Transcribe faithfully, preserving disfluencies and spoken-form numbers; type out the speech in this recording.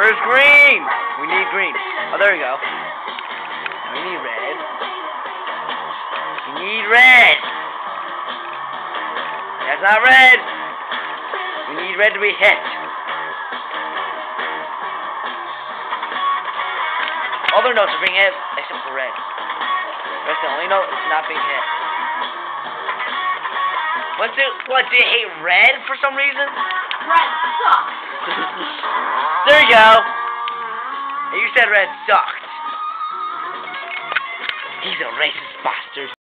Where's green? We need green. Oh, there we go. We need red. We need red. That's not red. We need red to be hit. All their notes are being hit, except for red. That's the only note that's not being hit. What's it? What, do you hate red for some reason? Red sucks. There you go. You said red sucked. He's a racist bastard.